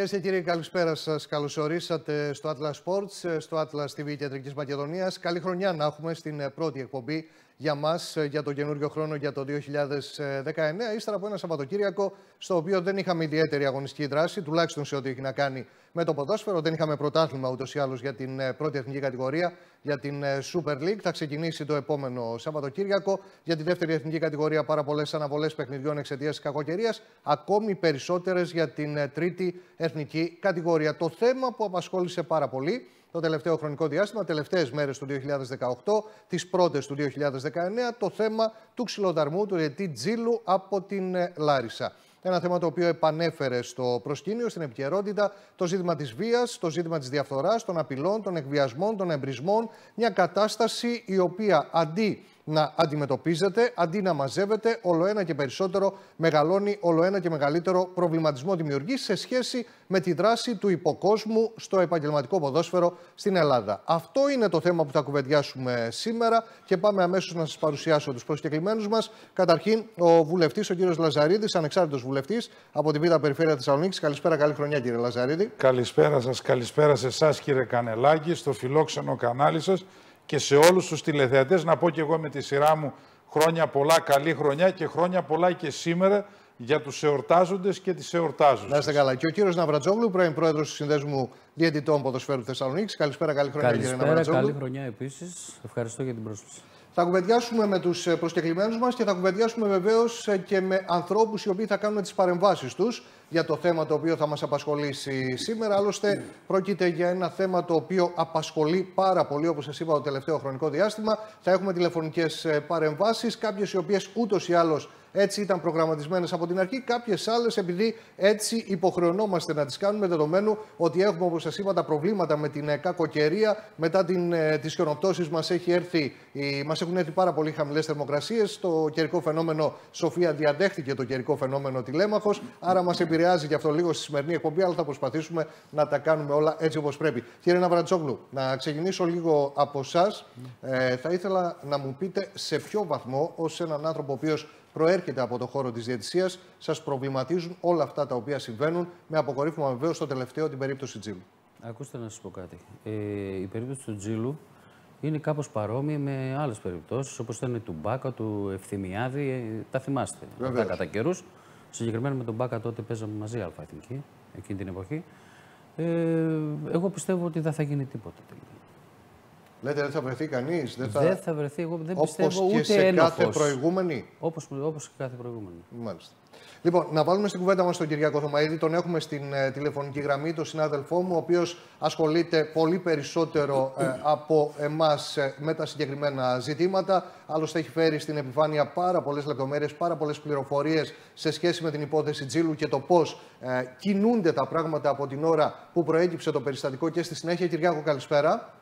Κυρίες και κύριοι, καλησπέρα σας. Καλώς ορίσατε στο Atlas Sports, στο Atlas TV Κεντρικής Μακεδονίας. Καλή χρονιά να έχουμε στην πρώτη εκπομπή για μας, για τον καινούριο χρόνο, για το 2019. Ύστερα από ένα Σαββατοκύριακο, στο οποίο δεν είχαμε ιδιαίτερη αγωνιστική δράση, τουλάχιστον σε ό,τι έχει να κάνει με το ποδόσφαιρο. Δεν είχαμε πρωτάθλημα ούτως ή άλλως για την πρώτη εθνική κατηγορία, για την Super League. Θα ξεκινήσει το επόμενο Σαββατοκύριακο. Για τη δεύτερη εθνική κατηγορία, πάρα πολλές αναβολές παιχνιδιών εξαιτίας της κακοκαιρίας. Ακόμη περισσότερες για την τρίτη εθνική κατηγορία. Το θέμα που απασχόλησε πάρα πολύ το τελευταίο χρονικό διάστημα, τελευταίες μέρες του 2018, τις πρώτες του 2019, το θέμα του ξυλοδαρμού του διαιτητή Τζίλου από την Λάρισα. Ένα θέμα το οποίο επανέφερε στο προσκήνιο, στην επικαιρότητα, το ζήτημα της βίας, το ζήτημα της διαφθοράς, των απειλών, των εκβιασμών, των εμπρισμών. Μια κατάσταση η οποία αντί να αντιμετωπίζεται, αντί να μαζεύεται, ολοένα και περισσότερο μεγαλώνει, ολοένα και μεγαλύτερο προβληματισμό δημιουργεί σε σχέση με τη δράση του υποκόσμου στο επαγγελματικό ποδόσφαιρο στην Ελλάδα. Αυτό είναι το θέμα που θα κουβεντιάσουμε σήμερα και πάμε αμέσως να σας παρουσιάσω τους προσκεκλημένους μας. Καταρχήν, ο βουλευτής, ο κύριος Λαζαρίδης, ανεξάρτητος βουλευτής από τη Β' Περιφέρεια Θεσσαλονίκης. Καλησπέρα, καλή χρονιά, κύριε Λαζαρίδη. Καλησπέρα σας, καλησπέρα σε εσάς, κύριε Κανελάκη, στο φιλόξενο κανάλι σας. Και σε όλους τους τηλεθεατές να πω και εγώ με τη σειρά μου χρόνια πολλά, καλή χρονιά και χρόνια πολλά και σήμερα για τους εορτάζοντες και τις εορτάζουσες. Να είστε καλά. Και ο κύριος Ναυρατζόγλου, πρώην πρόεδρος του Συνδέσμου Διαιτητών Ποδοσφαίρου Θεσσαλονίκης. Καλησπέρα, καλή χρονιά, κύριε Ναυρατζόγλου. Καλή χρονιά επίσης. Ευχαριστώ για την πρόσκληση. Θα κουβεντιάσουμε με τους προσκεκλημένους μας και θα κουβεντιάσουμε βεβαίως και με ανθρώπους οι οποίοι θα κάνουν τις παρεμβάσεις τους για το θέμα το οποίο θα μας απασχολήσει σήμερα. Άλλωστε, πρόκειται για ένα θέμα το οποίο απασχολεί πάρα πολύ, όπως σας είπα, το τελευταίο χρονικό διάστημα. Θα έχουμε τηλεφωνικές παρεμβάσεις, κάποιες οι οποίες ούτως ή άλλως έτσι ήταν προγραμματισμένες από την αρχή, κάποιες άλλες επειδή έτσι υποχρεωνόμαστε να τις κάνουμε, δεδομένου ότι έχουμε, όπως σας είπα, τα προβλήματα με την κακοκαιρία. Μετά τις χιονοπτώσεις μας έχουν έρθει πάρα πολύ χαμηλές θερμοκρασίες. Το καιρικό φαινόμενο Σοφία διαδέχτηκε το καιρικό φαινόμενο Τηλέμαχος, άρα μας επηρεάζει και αυτό λίγο στη σημερινή εκπομπή, αλλά θα προσπαθήσουμε να τα κάνουμε όλα έτσι όπως πρέπει. Κύριε Ναυρατζόγλου, να ξεκινήσω λίγο από εσάς. Θα ήθελα να μου πείτε σε ποιο βαθμό, ως έναν άνθρωπο ο οποίος προέρχεται από το χώρο της διαιτησίας, σας προβληματίζουν όλα αυτά τα οποία συμβαίνουν, με αποκορύφωμα βεβαίως στο τελευταίο την περίπτωση Τζίλου. Ακούστε να σας πω κάτι. Η περίπτωση του Τζίλου είναι κάπως παρόμοια με άλλες περιπτώσεις, όπως ήταν του Μπάκα, του Ευθυμιάδη. Τα θυμάστε αυτά κατά καιρούς. Συγκεκριμένα με τον Μπάκα τότε παίζαμε μαζί αλφα-εθνική, εκείνη την εποχή. Εγώ πιστεύω ότι δεν θα γίνει τίποτα τελικά. Λέτε δεν θα βρεθεί κανείς, δεν θα βρεθεί, εγώ δεν πιστεύω όπως ούτε και σε ένοχος. κάθε προηγούμενη. Όπως και κάθε προηγούμενη. Μάλιστα. Λοιπόν, να βάλουμε στην κουβέντα μας τον Κυριάκο Θωμαίδη. Τον έχουμε στην τηλεφωνική γραμμή, τον συνάδελφό μου, ο οποίος ασχολείται πολύ περισσότερο από εμάς με τα συγκεκριμένα ζητήματα. Άλλωστε, έχει φέρει στην επιφάνεια πάρα πολλές λεπτομέρειες, πάρα πολλές πληροφορίες σε σχέση με την υπόθεση Τζίλου και το πώς κινούνται τα πράγματα από την ώρα που προέκυψε το περιστατικό και στη συνέχεια. Κυριάκο, καλησπέρα.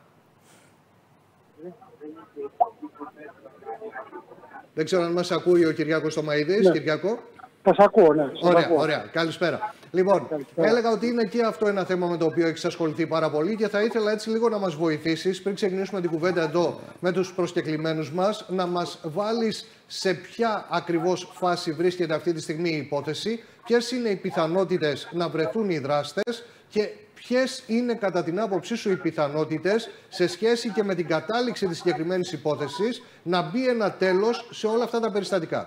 Δεν ξέρω αν μας ακούει ο Κυριάκος Θωμαίδης. Ναι. Κυριάκο. Θα σας ακούω, ναι. Ωραία. Καλησπέρα. Λοιπόν, έλεγα ότι είναι και αυτό ένα θέμα με το οποίο έχεις ασχοληθεί πάρα πολύ και θα ήθελα έτσι λίγο να μας βοηθήσεις, πριν ξεκινήσουμε την κουβέντα εδώ με τους προσκεκλημένους μας, να μας βάλεις σε ποια ακριβώς φάση βρίσκεται αυτή τη στιγμή η υπόθεση, ποιες είναι οι πιθανότητες να βρεθούν οι δράστες και ποιες είναι κατά την άποψή σου οι πιθανότητες σε σχέση και με την κατάληξη της συγκεκριμένης υπόθεσης να μπει ένα τέλος σε όλα αυτά τα περιστατικά.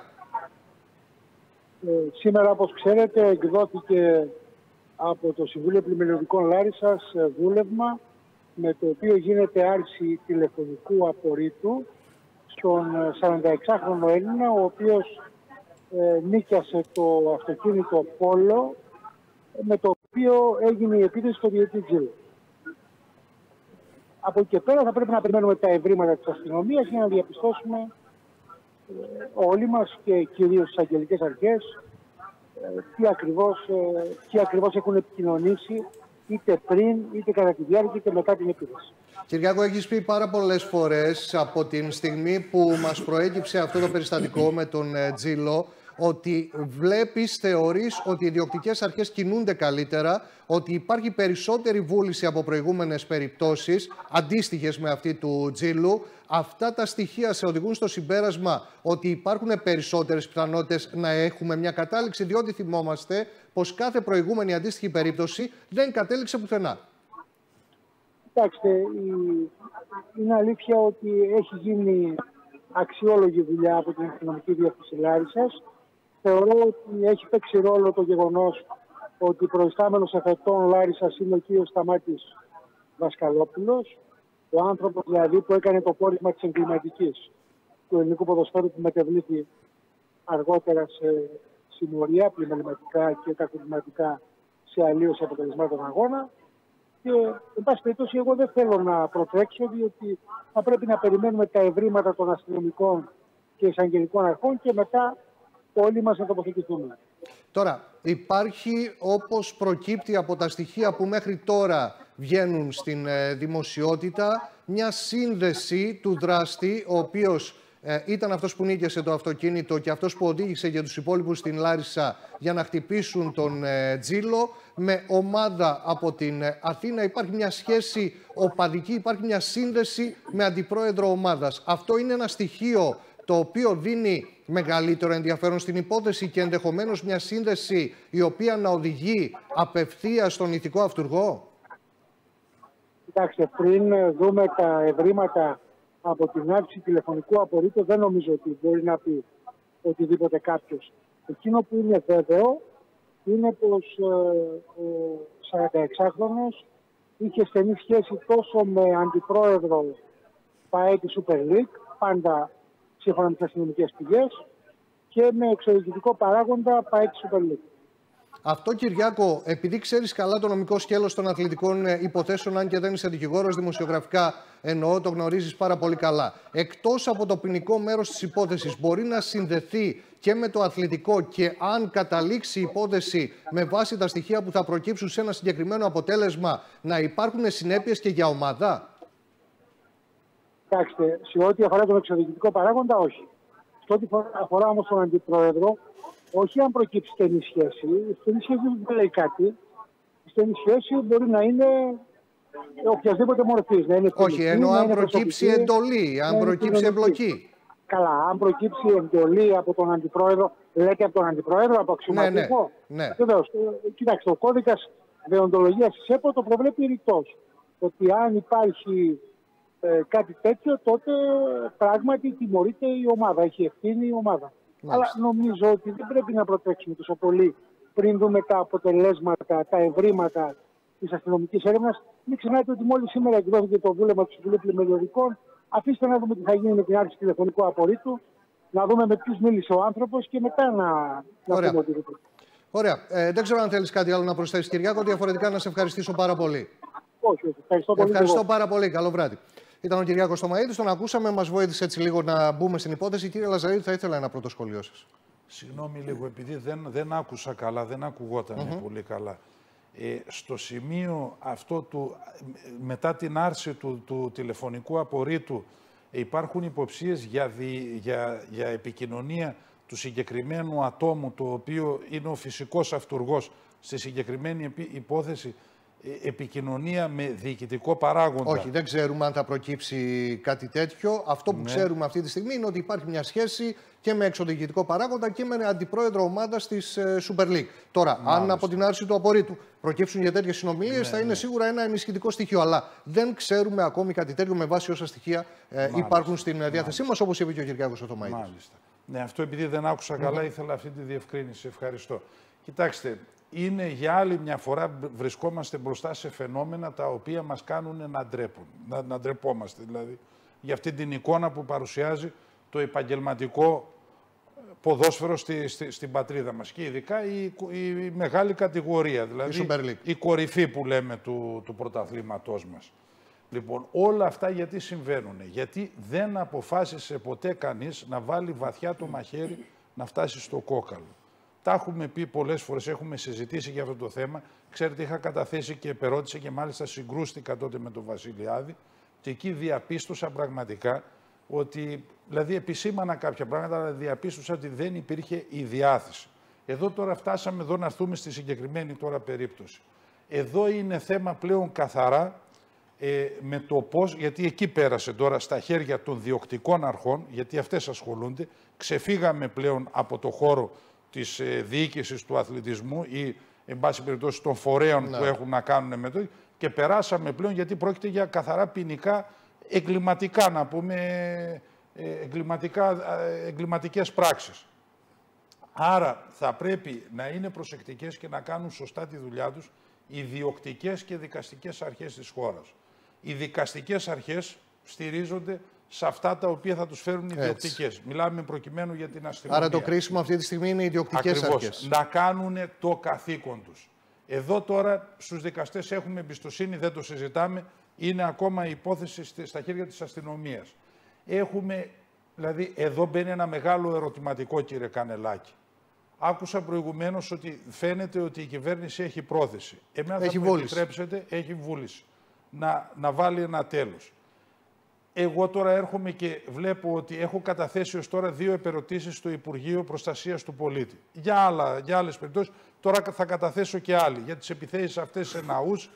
Σήμερα, όπως ξέρετε, εκδόθηκε από το Συμβούλιο Πλημμυριωδικών Λάρισσας βούλευμα με το οποίο γίνεται άρση τηλεφωνικού απορρίτου στον 46χρονο Έλληνα, ο οποίος νίκιασε το αυτοκίνητο Πόλο, με το οποίο έγινε η επίθεση στο διαιτητή Τζίλου. Από εκεί και πέρα θα πρέπει να περιμένουμε τα ευρήματα της αστυνομίας για να διαπιστώσουμε όλοι μας και κυρίως τις αγγελικές αρχές τι ακριβώς έχουν επικοινωνήσει είτε πριν, είτε κατά τη διάρκεια, είτε μετά την επίθεση. Κυριάκο, έχεις πει πάρα πολλές φορές από την στιγμή που μας προέκυψε αυτό το περιστατικό με τον Τζίλο ότι βλέπεις, θεωρείς ότι οι ιδιοκτικές αρχές κινούνται καλύτερα, ότι υπάρχει περισσότερη βούληση από προηγούμενες περιπτώσεις, αντίστοιχες με αυτή του Τζίλου. Αυτά τα στοιχεία σε οδηγούν στο συμπέρασμα ότι υπάρχουν περισσότερες πιθανότητες να έχουμε μια κατάληξη, διότι θυμόμαστε πως κάθε προηγούμενη αντίστοιχη περίπτωση δεν κατέληξε πουθενά. Κοιτάξτε, είναι αλήθεια ότι έχει γίνει αξιόλογη δουλειά από την αστυνομική διεύθυνση Λάρισσας. Θεωρώ ότι έχει παίξει ρόλο το γεγονός ότι προϊστάμενος εφετών Λάρισσας είναι ο κ. Σταμάτης Δασκαλόπουλος, ο άνθρωπος δηλαδή που έκανε το πόρισμα της εγκληματικής του ελληνικού ποδοσφαίρου που μετεβλήθη αργότερα σε συμμορία πλημεληματικά και κακοκληματικά σε αλλίωση αποτελεσμάτων αγώνα. Και, εν πάση περιπτώσει, εγώ δεν θέλω να προτρέξω, διότι θα πρέπει να περιμένουμε τα ευρήματα των αστυνομικών και εισαγγελικών αρχών και μετά όλοι μας να τοποθετηθούμε. Τώρα, υπάρχει, όπως προκύπτει από τα στοιχεία που μέχρι τώρα βγαίνουν στην δημοσιότητα, μια σύνδεση του δράστη, ο οποίος ήταν αυτός που νίκησε το αυτοκίνητο και αυτός που οδήγησε για τους υπόλοιπους στην Λάρισα για να χτυπήσουν τον Τζίλο, με ομάδα από την Αθήνα. Υπάρχει μια σχέση οπαδική, υπάρχει μια σύνδεση με αντιπρόεδρο ομάδας. Αυτό είναι ένα στοιχείο το οποίο δίνει μεγαλύτερο ενδιαφέρον στην υπόθεση και ενδεχομένως μια σύνδεση η οποία να οδηγεί απευθείας στον ηθικό αυτουργό. Κοιτάξτε, πριν δούμε τα ευρήματα από την άρξη τηλεφωνικού απορρίτου, δεν νομίζω ότι μπορεί να πει οτιδήποτε κάποιος. Εκείνο που είναι βέβαιο είναι πως ο 46χρονος είχε στενή σχέση τόσο με αντιπρόεδρο ΠΑΕ τη Super League, πάντα σύμφωνα με τις αστυνομικές πηγές, και με εξωτερικό παράγοντα ΠΑΕ τη Super League. Αυτό, Κυριάκο, επειδή ξέρεις καλά το νομικό σκέλος των αθλητικών υποθέσεων, αν και δεν είσαι δικηγόρος, δημοσιογραφικά εννοώ, το γνωρίζεις πάρα πολύ καλά. Εκτός από το ποινικό μέρος της υπόθεσης, μπορεί να συνδεθεί και με το αθλητικό, και αν καταλήξει η υπόθεση με βάση τα στοιχεία που θα προκύψουν σε ένα συγκεκριμένο αποτέλεσμα, να υπάρχουν συνέπειες και για ομάδα? Κοιτάξτε, σε ό,τι αφορά τον εξωτερικό παράγοντα, όχι. Σε ό,τι αφορά όμως τον αντιπρόεδρο, όχι αν προκύψει στενή σχέση. Η στενή σχέση δεν λέει κάτι. Η στενή σχέση μπορεί να είναι οποιασδήποτε μορφής. Όχι, ενώ αν προκύψει εντολή, αν προκύψει εμπλοκή. Καλά, αν προκύψει εντολή από τον αντιπρόεδρο, λέτε από τον αντιπρόεδρο, από αξιωματικό. Ναι. Βεβαίως. Κοιτάξτε, ο κώδικας δεοντολογίας της ΕΠΟ το προβλέπει ρητός. Ότι αν υπάρχει κάτι τέτοιο, τότε πράγματι τιμωρείται η ομάδα. Έχει ευθύνη η ομάδα. Αλλά νομίζω ότι δεν πρέπει να προτρέξουμε τόσο πολύ πριν δούμε τα αποτελέσματα, τα ευρήματα της αστυνομικής έρευνας. Μην ξεχνάτε ότι μόλις σήμερα εκδόθηκε το βούλευμα του Συμβουλίου Πλημελιωδικών. Αφήστε να δούμε τι θα γίνει με την άρξη τηλεφωνικού απορρίτου, να δούμε με ποιους μίλησε ο άνθρωπος και μετά να πούμε οτιδήποτε. Ωραία. Δεν ξέρω αν θέλεις κάτι άλλο να προσθέσεις, Κυριάκο, διαφορετικά να σε ευχαριστήσω πάρα πολύ. Όχι. Ευχαριστώ πολύ. Ευχαριστώ πάρα πολύ. Καλό βράδυ. Ήταν ο Κυριάκος Θωμαΐδης, τον ακούσαμε, μας βοήθησε έτσι λίγο να μπούμε στην υπόθεση. Κύριε Λαζαρίδη, θα ήθελα ένα πρώτο σχόλιο σας. Συγγνώμη λίγο, επειδή δεν άκουσα καλά, δεν ακουγόταν πολύ καλά. Στο σημείο αυτό μετά την άρση του τηλεφωνικού απορρίτου, υπάρχουν υποψίες για επικοινωνία του συγκεκριμένου ατόμου, το οποίο είναι ο φυσικός αυτουργός στη συγκεκριμένη υπόθεση, επικοινωνία με διοικητικό παράγοντα. Όχι, δεν ξέρουμε αν θα προκύψει κάτι τέτοιο. Αυτό που ξέρουμε αυτή τη στιγμή είναι ότι υπάρχει μια σχέση και με εξωδιοικητικό παράγοντα και με αντιπρόεδρο ομάδας της Super League. Τώρα, αν από την άρση του απορρίτου προκύψουν για τέτοιες συνομιλίες, θα είναι σίγουρα ένα ενισχυτικό στοιχείο. Αλλά δεν ξέρουμε ακόμη κάτι τέτοιο με βάση όσα στοιχεία υπάρχουν στην διάθεσή μας, όπως είπε και ο Κυριάκος ο Θωμαΐδης. Μάλιστα. Ναι, αυτό επειδή δεν άκουσα καλά, ήθελα αυτή τη διευκρίνηση. Ευχαριστώ. Κοιτάξτε, είναι για άλλη μια φορά βρισκόμαστε μπροστά σε φαινόμενα τα οποία μας κάνουν να ντρεπόμαστε. Δηλαδή, για αυτή την εικόνα που παρουσιάζει το επαγγελματικό ποδόσφαιρο στην πατρίδα μας. Και ειδικά η μεγάλη κατηγορία, δηλαδή η κορυφή που λέμε του πρωταθλήματός μας. Λοιπόν, όλα αυτά γιατί συμβαίνουν? Γιατί δεν αποφάσισε ποτέ κανείς να βάλει βαθιά το μαχαίρι να φτάσει στο κόκαλο. Τα έχουμε πει πολλές φορές, έχουμε συζητήσει για αυτό το θέμα. Ξέρετε, είχα καταθέσει και επερώτηση και μάλιστα συγκρούστηκα τότε με τον Βασιλιάδη και εκεί διαπίστωσα πραγματικά ότι, δηλαδή επισήμανα κάποια πράγματα, αλλά διαπίστωσα ότι δεν υπήρχε η διάθεση. Εδώ τώρα φτάσαμε εδώ να έρθουμε στη συγκεκριμένη τώρα περίπτωση. Εδώ είναι θέμα πλέον καθαρά με το πώς, γιατί εκεί πέρασε τώρα στα χέρια των διοκτικών αρχών, γιατί αυτές ασχολούνται, ξεφύγαμε πλέον από το χώρο της διοίκησης του αθλητισμού ή, εν πάση περιπτώσει, των φορέων που έχουν να κάνουν με το, και περάσαμε πλέον, γιατί πρόκειται για καθαρά ποινικά, εγκληματικά, να πούμε, εγκληματικές πράξεις. Άρα θα πρέπει να είναι προσεκτικές και να κάνουν σωστά τη δουλειά τους οι διοκτικές και δικαστικές αρχές της χώρας. Οι δικαστικές αρχές στηρίζονται σε αυτά τα οποία θα τους φέρουν οι διοκτικές. Μιλάμε προκειμένου για την αστυνομία. Άρα το κρίσιμο αυτή τη στιγμή είναι οι διοκτικές αρχές. Να κάνουν το καθήκον τους. Εδώ τώρα στους δικαστές έχουμε εμπιστοσύνη, δεν το συζητάμε. Είναι ακόμα η υπόθεση στα χέρια της αστυνομίας. Δηλαδή εδώ μπαίνει ένα μεγάλο ερωτηματικό, κύριε Κανελάκη. Άκουσα προηγουμένως ότι φαίνεται ότι η κυβέρνηση έχει πρόθεση. Εμένα θα μου επιτρέψετε, έχει βούληση να βάλει ένα τέλος. Εγώ τώρα έρχομαι και βλέπω ότι έχω καταθέσει ως τώρα 2 επερωτήσεις στο Υπουργείο Προστασίας του Πολίτη. Για άλλες περιπτώσεις, τώρα θα καταθέσω και άλλη, για τις επιθέσεις αυτές σε ναούς,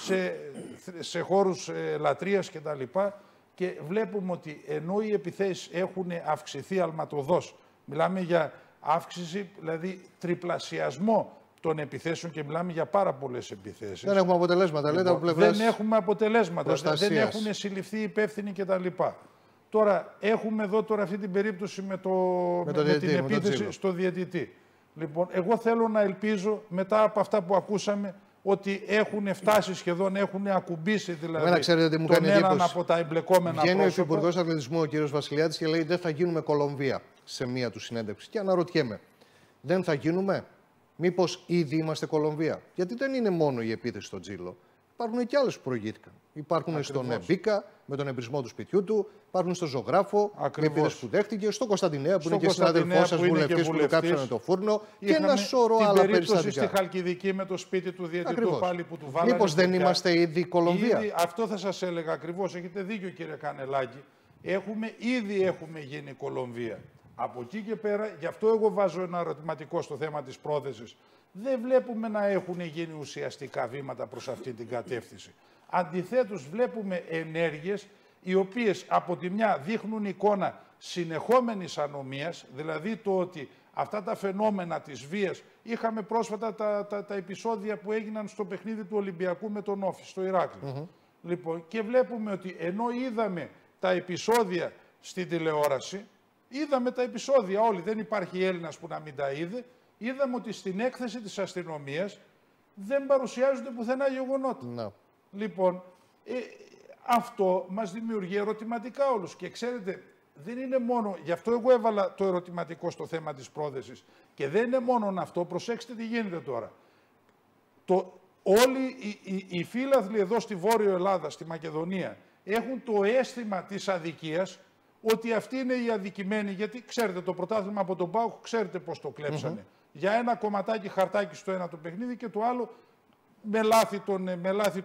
σε χώρους λατρείας κτλ. Και βλέπουμε ότι ενώ οι επιθέσεις έχουν αυξηθεί αλματοδός, μιλάμε για αύξηση, δηλαδή τριπλασιασμό των επιθέσεων και μιλάμε για πάρα πολλές επιθέσεις. Δεν έχουμε αποτελέσματα, λέτε από πλευράς. Δεν έχουμε αποτελέσματα, προστασίας. δεν έχουν συλληφθεί υπεύθυνοι κτλ. Τώρα έχουμε εδώ τώρα αυτή την περίπτωση με την επίθεση στο διαιτητή. Λοιπόν, εγώ θέλω να ελπίζω μετά από αυτά που ακούσαμε ότι έχουν φτάσει σχεδόν, έχουν ακουμπήσει δηλαδή τον έναν από τα εμπλεκόμενα πρόσωπα. Βγαίνει ο Υπουργός Αθλητισμού, ο κ. Βασιλιάδης, και λέει δεν θα γίνουμε Κολομβία σε μία του συνέντευξη. Και αναρωτιέμαι, δεν θα γίνουμε? Μήπως ήδη είμαστε Κολομβία? Γιατί δεν είναι μόνο η επίθεση στο Τζίλο. Υπάρχουν και άλλες που προηγήθηκαν. Υπάρχουν στον Μπίκα με τον εμπρισμό του σπιτιού του, υπάρχουν στον Ζωγράφο με επίθεση που δέχτηκε, στον Κωνσταντινέα που είναι και συνάδελφός σας, βουλευτής που του κάψανε το φούρνο και ένα σωρό άλλα περιστατικά. Την περίπτωση στη Χαλκιδική με το σπίτι του διαιτητού πάλι που του βάλανε. Μήπως δεν είμαστε ήδη Κολομβία? Αυτό θα σας έλεγα ακριβώς. Έχετε δίκιο, κύριε Κανελάκη. Ήδη έχουμε γίνει Κολομβία. Από εκεί και πέρα, γι' αυτό εγώ βάζω ένα ερωτηματικό στο θέμα της πρόθεσης. Δεν βλέπουμε να έχουν γίνει ουσιαστικά βήματα προς αυτή την κατεύθυνση. Αντιθέτως, βλέπουμε ενέργειες οι οποίες από τη μια δείχνουν εικόνα συνεχόμενης ανομίας, δηλαδή το ότι αυτά τα φαινόμενα της βίας, είχαμε πρόσφατα τα επεισόδια που έγιναν στο παιχνίδι του Ολυμπιακού με τον Όφη, στο Ηράκλειο. Λοιπόν, και βλέπουμε ότι ενώ είδαμε τα επεισόδια στην τηλεόραση, είδαμε τα επεισόδια όλοι, δεν υπάρχει Έλληνας που να μην τα είδε, είδαμε ότι στην έκθεση της αστυνομίας δεν παρουσιάζονται πουθενά γεγονότα. No. Λοιπόν, αυτό μας δημιουργεί ερωτηματικά όλους. Και ξέρετε, δεν είναι μόνο, γι' αυτό εγώ έβαλα το ερωτηματικό στο θέμα της πρόθεσης. Και δεν είναι μόνο αυτό, προσέξτε τι γίνεται τώρα. Όλοι οι φίλαθλοι εδώ στη Βόρειο Ελλάδα, στη Μακεδονία, έχουν το αίσθημα της αδικίας, ότι αυτοί είναι οι αδικημένοι, γιατί ξέρετε το πρωτάθλημα από τον ΠΑΟΚ, ξέρετε πώς το κλέψανε. Για ένα κομματάκι χαρτάκι στο ένα το παιχνίδι και το άλλο με λάθη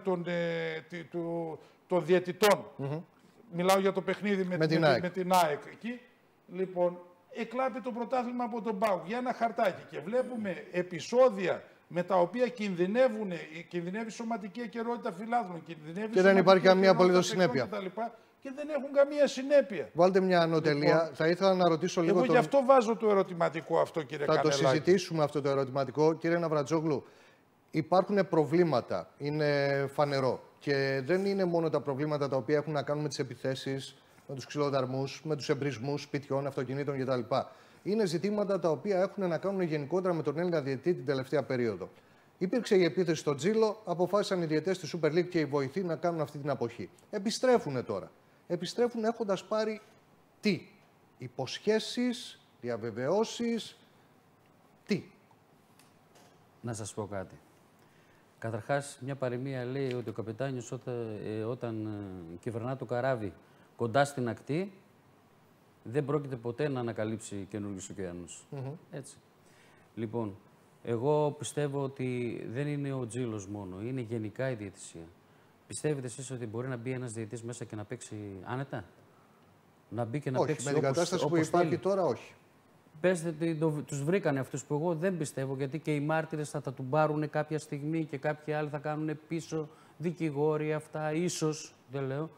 των διαιτητών. Μιλάω για το παιχνίδι με την ΑΕΚ εκεί. Λοιπόν, εκλάπει το πρωτάθλημα από τον ΠΑΟΚ για ένα χαρτάκι και βλέπουμε επεισόδια με τα οποία κινδυνεύει σωματική ακεραιότητα φιλάθλων, και δεν υπάρχει καμία απολύτως συνέπεια. Και δεν έχουν καμία συνέπεια. Βάλτε μια ανωτελεία. Λοιπόν, θα ήθελα να ρωτήσω λίγο. Εγώ γι' αυτό βάζω το ερωτηματικό αυτό, κύριε Κανελάκη. Θα το συζητήσουμε αυτό το ερωτηματικό. Κύριε Ναυρατζόγλου, υπάρχουν προβλήματα. Είναι φανερό. Και δεν είναι μόνο τα προβλήματα τα οποία έχουν να κάνουν με τις επιθέσεις, με τους ξυλοδαρμούς, με τους εμπρισμούς σπιτιών, αυτοκινήτων κτλ. Είναι ζητήματα τα οποία έχουν να κάνουν γενικότερα με τον Έλληνα διαιτητή την τελευταία περίοδο. Υπήρξε η επίθεση στο Τζίλο, αποφάσισαν οι διαιτητές της Super League και οι βοηθοί να κάνουν αυτή την αποχή. Επιστρέφουν τώρα. Επιστρέφουν έχοντας πάρει τι? Υποσχέσεις, διαβεβαιώσεις, τι? Να σας πω κάτι. Καταρχάς, μια παροιμία λέει ότι ο καπετάνιος όταν κυβερνά το καράβι κοντά στην ακτή, δεν πρόκειται ποτέ να ανακαλύψει καινούργιους ωκεανούς. Έτσι. Λοιπόν, εγώ πιστεύω ότι δεν είναι ο Τζίλος μόνο, είναι γενικά η διαιτησία. Πιστεύετε εσείς ότι μπορεί να μπει ένας διαιτητής μέσα και να παίξει άνετα? να μπει και να όχι, παίξει. Με την κατάσταση που υπάρχει τώρα, όχι. Πέστε ότι τους βρήκανε αυτούς που εγώ δεν πιστεύω, γιατί και οι μάρτυρες θα τα του πάρουν κάποια στιγμή και κάποιοι άλλοι θα κάνουν πίσω, δικηγόροι αυτά, ίσως, δεν λέω.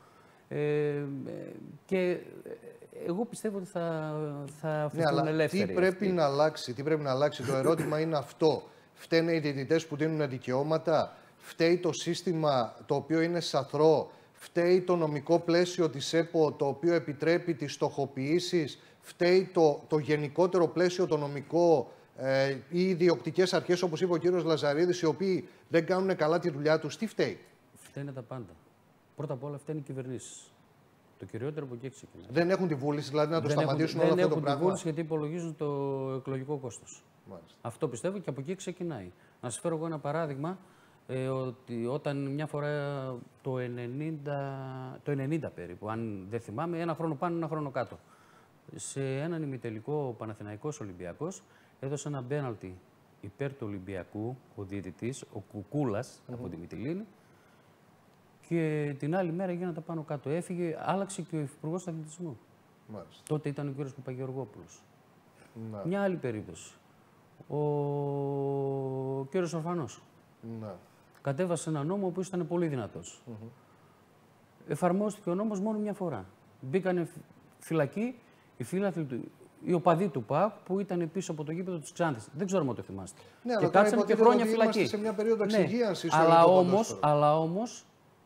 Και εγώ πιστεύω ότι θα φύγουν ελεύθεροι. Τι πρέπει να αλλάξει, το ερώτημα είναι αυτό. Φταίνε οι διαιτητές που δίνουν δικαιώματα, φταίει το σύστημα το οποίο είναι σαθρό, φταίει το νομικό πλαίσιο της ΕΠΟ το οποίο επιτρέπει τις στοχοποιήσεις, φταίει το γενικότερο πλαίσιο το νομικό ή οι διοκτικές αρχές, όπως είπε ο κύριος Λαζαρίδης, οι οποίοι δεν κάνουν καλά τη δουλειά τους. Τι φταίει? Φταίνε τα πάντα. Πρώτα απ' όλα φταίνουν οι κυβερνήσεις. Το κυριότερο από εκεί ξεκινάει. Δεν έχουν τη βούληση δηλαδή να το σταματήσουν όλο αυτό το πράγμα? Δεν έχουν τη βούληση, γιατί υπολογίζουν το εκλογικό κόστος. Αυτό πιστεύω και από εκεί ξεκινάει. Να σας φέρω εγώ ένα παράδειγμα. Ότι όταν μια φορά το 90 περίπου, αν δεν θυμάμαι, ένα χρόνο πάνω, ένα χρόνο κάτω, σε έναν ημιτελικό Παναθηναϊκός Ολυμπιακός έδωσε ένα πέναλτι υπέρ του Ολυμπιακού, ο διαιτητής, ο Κουκούλας από τη Μυτιλήνη, και την άλλη μέρα γίνανε τα πάνω κάτω. Έφυγε, άλλαξε και ο Υπουργός Αθλητισμού. Τότε ήταν ο κύριος Παπαγεωργόπουλος. Μια άλλη περίπτωση. Ο κύριος Ορφανός. Κατέβασε ένα νόμο που ήταν πολύ δυνατός. Εφαρμόστηκε ο νόμος μόνο μια φορά. Μπήκανε φυλακή οι οπαδοί του ΠΑΟΚ που ήταν πίσω από το γήπεδο της Ξάνθης. Δεν ξέρω αν το θυμάστε. Ναι, και κάτσανε και χρόνια φυλακή. Σε μια περίοδο εξυγίανσης. Αλλά όμως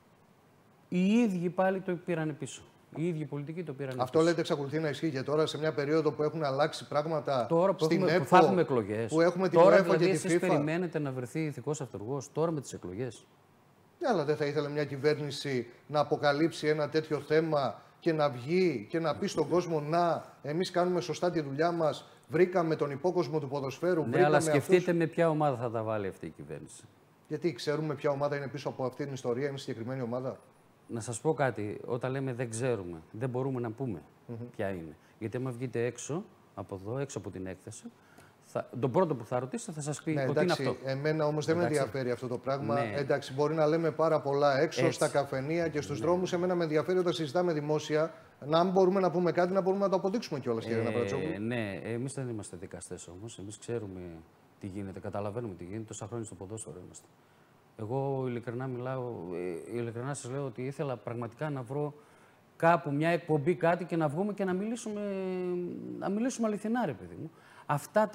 οι ίδιοι πάλι το πήραν πίσω. Οι ίδιοι πολιτικοί το πήραν πίσω. Αυτό λέτε εξακολουθεί να ισχύει και τώρα σε μια περίοδο που έχουν αλλάξει πράγματα τώρα που στην ΕΠΟ, θα έχουμε εκλογές. Που έχουμε την τώρα UEFA δηλαδή, και τη εσείς FIFA. περιμένετε να βρεθεί ηθικός αυτούργος τώρα με τις εκλογές? Ναι, αλλά δεν θα ήθελε μια κυβέρνηση να αποκαλύψει ένα τέτοιο θέμα και να βγει και να πει στον κόσμο να, εμείς κάνουμε σωστά τη δουλειά μας, βρήκαμε τον υπόκοσμο του ποδοσφαίρου. Ναι, αλλά σκεφτείτε με ποια ομάδα θα τα βάλει αυτή η κυβέρνηση. Γιατί ξέρουμε ποια ομάδα είναι πίσω από αυτή την ιστορία, είναι συγκεκριμένη ομάδα. Να σας πω κάτι, όταν λέμε δεν ξέρουμε, δεν μπορούμε να πούμε ποια είναι. Γιατί άμα βγείτε έξω από εδώ, έξω από την έκθεση, τον πρώτο που θα ρωτήσετε θα σας πει ότι είναι αυτό. Εμένα όμως δεν με ενδιαφέρει αυτό το πράγμα. Ναι. Εντάξει, μπορεί να λέμε πάρα πολλά έξω, στα καφενεία και στους δρόμους. Εμένα με ενδιαφέρει όταν συζητάμε δημόσια, να αν μπορούμε να πούμε κάτι, να μπορούμε να το αποδείξουμε κιόλας, κύριε Ναυρατσόγλου. Ναι, εμείς δεν είμαστε δικαστές όμως. Εμείς ξέρουμε τι γίνεται, καταλαβαίνουμε τι γίνεται. Τόσα χρόνια στο ποδόσφαιρο είμαστε. Εγώ ειλικρινά ειλικρινά σας λέω ότι ήθελα πραγματικά να βρω κάπου μια εκπομπή, κάτι και να βγούμε και να μιλήσουμε αληθινά, ρε παιδί μου. Αυτά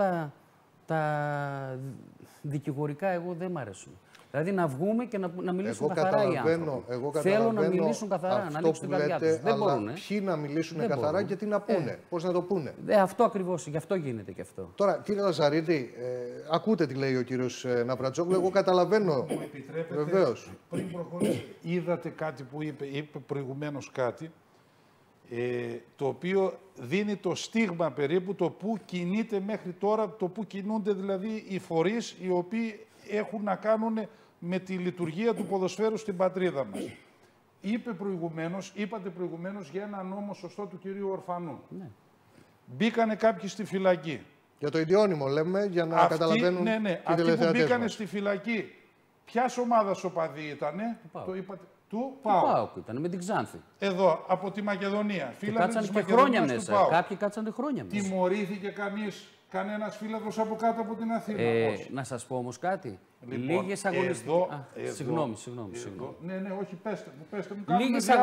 τα δικηγορικά εγώ δεν μ' αρέσουν. Δηλαδή να βγούμε και να μιλήσουν καθαρά οι άνθρωποι. Θέλω να μιλήσουν καθαρά, να ανοίξουν την καρδιά τους. Δεν μπορούν. Ποιοι να μιλήσουν καθαρά και τι να πούνε, πώς να το πούνε. Αυτό ακριβώς, γι' αυτό γίνεται και αυτό. Τώρα, κύριε Λαζαρίδη, ακούτε τι λέει ο κύριος Ναυρατσόγλου, εγώ καταλαβαίνω. Μου επιτρέπετε, βεβαίως. Πριν προχωρήσει, είδατε κάτι που είπε προηγουμένως κάτι, το οποίο δίνει το στίγμα περίπου το που κινείται μέχρι τώρα, το που κινούνται δηλαδή οι φορείς οι οποίοι έχουν να κάνουν με τη λειτουργία του ποδοσφαίρου στην πατρίδα μας. Είπατε προηγουμένως για ένα νόμο σωστό του κυρίου Ορφανού. Ναι. Μπήκανε κάποιοι στη φυλακή. Για το ιδιώνυμο λέμε, για να καταλαβαίνουν ναι, οι αυτοί τηλεθεατές που μπήκανε μας. στη φυλακή, ποιας ομάδας οπαδοί ήτανε? Το είπατε. Του ΠΑΟΚ ήταν, με την Ξάνθη. Εδώ, από τη Μακεδονία. Και κάτσανε και χρόνια μέσα. Κάποιοι κάτσανε χρόνια μέσα. Τιμωρήθηκε κανένας φύλακος από κάτω από την Αθήνα? Να σας πω όμως κάτι. Λοιπόν, Λίγες αγωνιστικές. Συγγνώμη. Ναι, όχι, πέστε μου.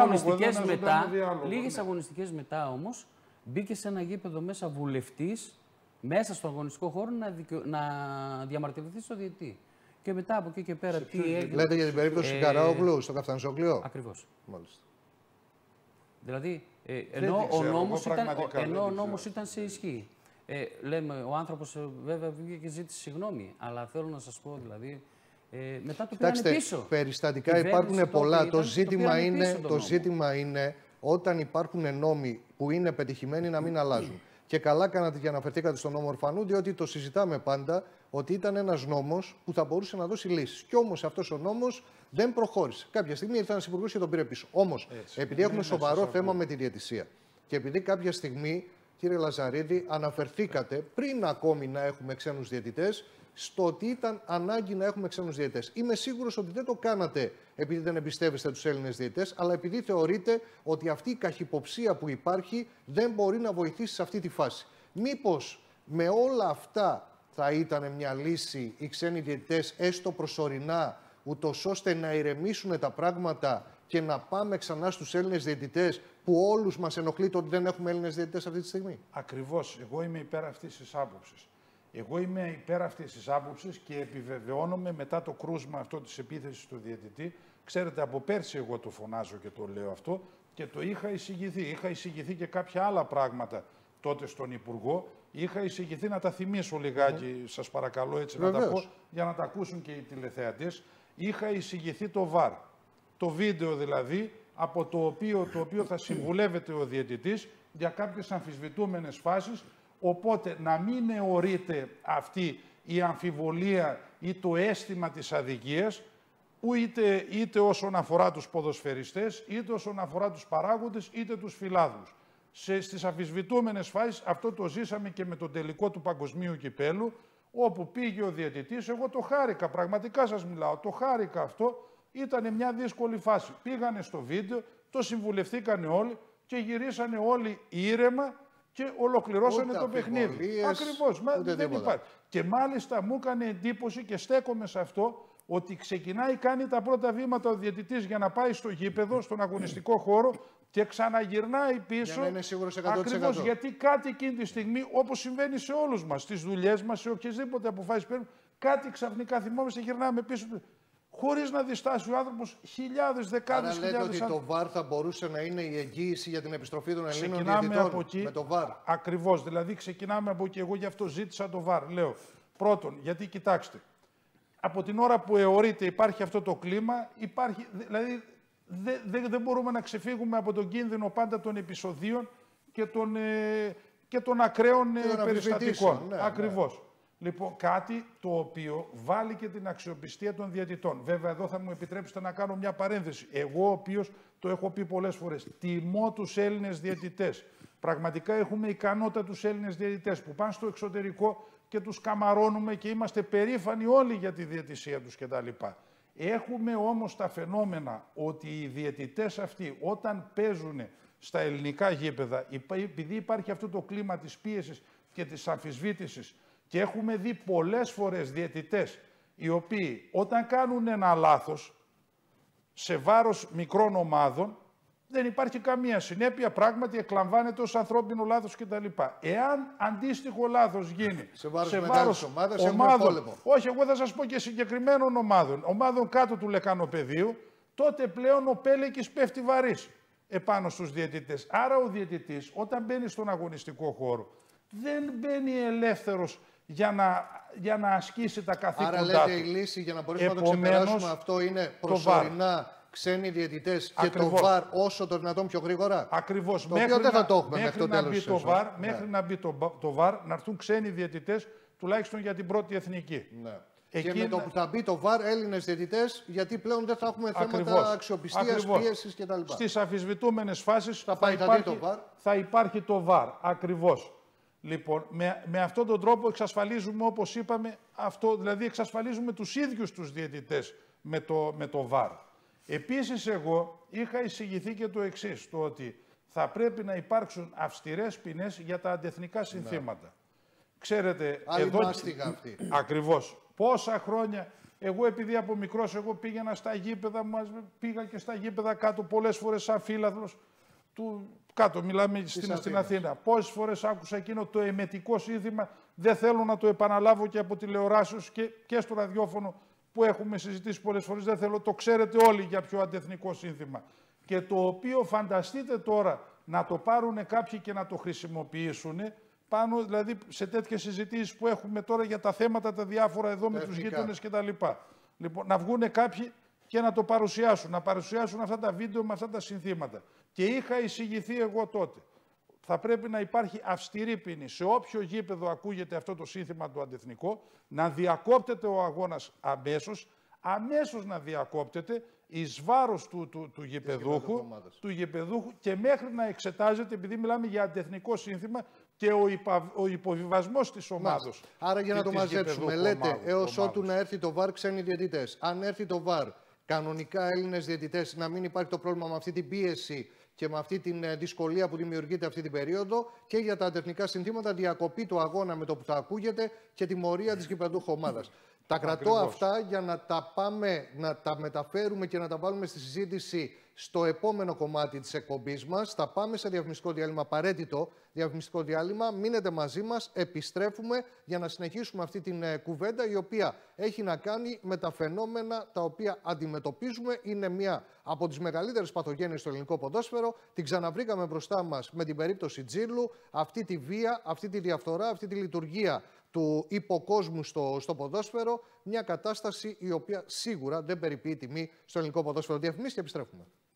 Λίγες αγωνιστικές μετά όμως μπήκε σε ένα γήπεδο μέσα βουλευτής, μέσα στο αγωνιστικό χώρο να διαμαρτυρηθεί στο διαιτητή. Και μετά από εκεί και πέρα τι έγινε. Λέτε για την περίπτωση του Καράογλου στο Καφτανζόγλιο. Ακριβώς. Μάλιστα. Δηλαδή, ενώ ο νόμος ήταν σε ισχύ. Λέμε, ο άνθρωπος βέβαια βγήκε και ζήτησε συγγνώμη, αλλά θέλω να σας πω δηλαδή, μετά το πήρανε πίσω. Περιστατικά υπάρχουν πολλά. Το ζήτημα είναι όταν υπάρχουν νόμοι που είναι πετυχημένοι να μην αλλάζουν. Και καλά κάνατε και αναφερθήκατε στον νόμο Ορφανού, διότι το συζητάμε πάντα ότι ήταν ένας νόμος που θα μπορούσε να δώσει λύσεις. Κι όμως αυτός ο νόμος δεν προχώρησε. Κάποια στιγμή ήρθε ένας υπουργός και τον πήρε πίσω. Όμως, επειδή έχουμε σοβαρό θέμα με τη διαιτησία και επειδή κάποια στιγμή, κύριε Λαζαρίδη, αναφερθήκατε πριν ακόμη να έχουμε ξένους διαιτητές στο ότι ήταν ανάγκη να έχουμε ξένους διαιτητές. Είμαι σίγουρος ότι δεν το κάνατε επειδή δεν εμπιστεύεστε τους Έλληνες διαιτητές, αλλά επειδή θεωρείτε ότι αυτή η καχυποψία που υπάρχει δεν μπορεί να βοηθήσει σε αυτή τη φάση. Μήπως με όλα αυτά θα ήταν μια λύση οι ξένοι διαιτητές, έστω προσωρινά, ούτως ώστε να ηρεμήσουν τα πράγματα και να πάμε ξανά στους Έλληνες διαιτητές, που όλους μας ενοχλεί το ότι δεν έχουμε Έλληνες διαιτητές αυτή τη στιγμή? Ακριβώς. Εγώ είμαι υπέρ αυτής της άποψης. Εγώ είμαι υπέρ αυτής της άποψης και επιβεβαιώνομαι μετά το κρούσμα αυτό της επίθεσης του διαιτητή. Ξέρετε, από πέρσι εγώ το φωνάζω και το λέω αυτό και το είχα εισηγηθεί. Είχα εισηγηθεί και κάποια άλλα πράγματα τότε στον Υπουργό. Είχα εισηγηθεί, να τα θυμίσω λιγάκι, σας παρακαλώ έτσι να τα πω, για να τα ακούσουν και οι τηλεθεατές. Είχα εισηγηθεί το ΒΑΡ. Το βίντεο δηλαδή, από το οποίο θα συμβουλεύεται ο διαιτητής για κάποιες αμφισβητούμενες φάσεις, οπότε να μην αιωρείται αυτή η αμφιβολία ή το αίσθημα της αδικίας, που είτε όσον αφορά τους ποδοσφαιριστές, είτε όσον αφορά τους παράγοντες, είτε τους φιλάθλους. Στις αμφισβητούμενες φάσεις, αυτό το ζήσαμε και με τον τελικό του Παγκοσμίου Κυπέλου, όπου πήγε ο διαιτητής, εγώ το χάρηκα, πραγματικά σας μιλάω, το χάρηκα αυτό. Ήταν μια δύσκολη φάση. Πήγανε στο βίντεο, το συμβουλευθήκανε όλοι και γυρίσανε όλοι ήρεμα και ολοκληρώσανε το παιχνίδι. Ακριβώς, δεν υπάρχει. Και μάλιστα μου έκανε εντύπωση και στέκομαι σε αυτό, ότι ξεκινάει, κάνει τα πρώτα βήματα ο διαιτητής για να πάει στο γήπεδο, στον αγωνιστικό χώρο και ξαναγυρνάει πίσω. Για να είναι σίγουρος 100%. Ακριβώς, γιατί κάτι εκείνη τη στιγμή, όπως συμβαίνει σε όλους μας, στις δουλειές μας, σε οποιασδήποτε αποφάσεις παίρνουν, κάτι ξαφνικά θυμόμαστε, γυρνάμε πίσω. Χωρίς να διστάσει ο άνθρωπος, χιλιάδες, δεκάδες χιλιάδες. Άρα λέτε ότι το ΒΑΡ θα μπορούσε να είναι η εγγύηση για την επιστροφή των Ελλήνων διαιτητών από εκεί, με το ΒΑΡ? Ακριβώς, δηλαδή ξεκινάμε από εκεί. Εγώ γι' αυτό ζήτησα το ΒΑΡ. Λέω, πρώτον, γιατί κοιτάξτε, από την ώρα που αιωρείται υπάρχει αυτό το κλίμα, υπάρχει, δηλαδή δεν μπορούμε να ξεφύγουμε από τον κίνδυνο πάντα των επεισοδίων και των ακραίων περιστατικών. Ναι, Ακριβώς. Ναι. Λοιπόν, κάτι το οποίο βάλει και την αξιοπιστία των διαιτητών. Βέβαια, εδώ θα μου επιτρέψετε να κάνω μια παρένθεση. Εγώ, ο οποίος το έχω πει πολλές φορές, τιμώ τους Έλληνες διαιτητές. Πραγματικά έχουμε ικανότατους Έλληνες διαιτητές που πάνε στο εξωτερικό και τους καμαρώνουμε και είμαστε περήφανοι όλοι για τη διαιτησία τους κτλ. Έχουμε όμως τα φαινόμενα ότι οι διαιτητές αυτοί όταν παίζουν στα ελληνικά γήπεδα, επειδή υπάρχει αυτό το κλίμα της πίεσης και της αμφισβήτησης, και έχουμε δει πολλές φορές διαιτητές οι οποίοι όταν κάνουν ένα λάθος σε βάρος μικρών ομάδων δεν υπάρχει καμία συνέπεια, πράγματι εκλαμβάνεται ως ανθρώπινο λάθος κτλ. Εάν αντίστοιχο λάθος γίνει σε βάρος ομάδων, όχι, εγώ θα σας πω και συγκεκριμένων ομάδων κάτω του λεκανοπεδίου, τότε πλέον ο πέλεκης πέφτει βαρύς επάνω στους διαιτητές. Άρα ο διαιτητής όταν μπαίνει στον αγωνιστικό χώρο δεν μπαίνει ελεύθερος για να ασκήσει τα καθήκοντά του. Άρα λέτε η λύση για να μπορέσουμε να το ξεπεράσουμε αυτό είναι προσωρινά ξένοι διαιτητές και το ΒΑΡ όσο το δυνατόν πιο γρήγορα. Ακριβώς. Το οποίο δεν θα το έχουμε μέχρι το τέλος της σεζόν. Μέχρι να μπει το ΒΑΡ, να έρθουν ξένοι διαιτητές τουλάχιστον για την πρώτη εθνική. Ναι. Και με το που θα μπει το ΒΑΡ, Έλληνες διαιτητές, γιατί πλέον δεν θα έχουμε θέματα αξιοπιστίας, πίεσης κτλ. Στις αμφισβητούμενες φάσεις θα υπάρχει το ΒΑΡ. Ακριβώς. Λοιπόν, με αυτόν τον τρόπο εξασφαλίζουμε, όπως είπαμε, δηλαδή εξασφαλίζουμε τους ίδιους τους διαιτητές με το ΒΑΡ. Επίσης, εγώ είχα εισηγηθεί και το εξής, το ότι θα πρέπει να υπάρξουν αυστηρές ποινές για τα αντεθνικά συνθήματα. Ναι. Ξέρετε, ακριβώς, πόσα χρόνια, εγώ επειδή από μικρός εγώ πήγαινα στα γήπεδα, πήγα και στα γήπεδα κάτω πολλές φορές σαν φύλαθλος, κάτω, μιλάμε στην Αθήνα. Πόσες φορές άκουσα εκείνο το εμετικό σύνθημα, δεν θέλω να το επαναλάβω και από τηλεοράσεως και στο ραδιόφωνο που έχουμε συζητήσει πολλές φορές, δεν θέλω, το ξέρετε όλοι για ποιο αντεθνικό σύνθημα. Και το οποίο φανταστείτε τώρα να το πάρουν κάποιοι και να το χρησιμοποιήσουν, πάνω δηλαδή σε τέτοιες συζητήσεις που έχουμε τώρα για τα θέματα τα διάφορα εδώ με τους γείτονες κτλ. Λοιπόν, να βγουν κάποιοι και να το παρουσιάσουν, αυτά τα βίντεο με αυτά τα συνθήματα. Και είχα εισηγηθεί εγώ τότε. Θα πρέπει να υπάρχει αυστηρή ποινή. Σε όποιο γήπεδο ακούγεται αυτό το σύνθημα το αντεθνικό, να διακόπτεται ο αγώνας αμέσως να διακόπτεται εις βάρος του γηπεδούχου και μέχρι να εξετάζεται, επειδή μιλάμε για αντεθνικό σύνθημα, και ο υποβιβασμός της ομάδος. Άρα για να το μαζέψουμε, λέτε έως ότου να έρθει το ΒΑΡ ξένοι διαιτητές. Αν έρθει το ΒΑΡ, κανονικά Έλληνες διαιτητές, να μην υπάρχει το πρόβλημα με αυτή την πίεση και με αυτή τη δυσκολία που δημιουργείται αυτή την περίοδο, και για τα αντεθνικά συνθήματα διακοπή του αγώνα με το που θα ακούγεται και τιμωρία της γηπεδούχου ομάδας. Τα κρατώ αυτά για να τα πάμε, να τα μεταφέρουμε και να τα βάλουμε στη συζήτηση στο επόμενο κομμάτι της εκπομπής μας. Θα πάμε σε διαφημιστικό διάλειμμα, απαραίτητο διαφημιστικό διάλειμμα. Μείνετε μαζί μας, επιστρέφουμε για να συνεχίσουμε αυτή την κουβέντα, η οποία έχει να κάνει με τα φαινόμενα τα οποία αντιμετωπίζουμε. Είναι μία από τις μεγαλύτερες παθογένειες στο ελληνικό ποδόσφαιρο. Την ξαναβρήκαμε μπροστά μας με την περίπτωση Τζίρλου. Αυτή τη βία, αυτή τη διαφθορά, αυτή τη λειτουργία του υποκόσμου στο ποδόσφαιρο. Μια κατάσταση η οποία σίγουρα δεν περιποιεί τιμή στο ελληνικό ποδόσφαιρο. Διαφημίσεις και επιστρέφουμε.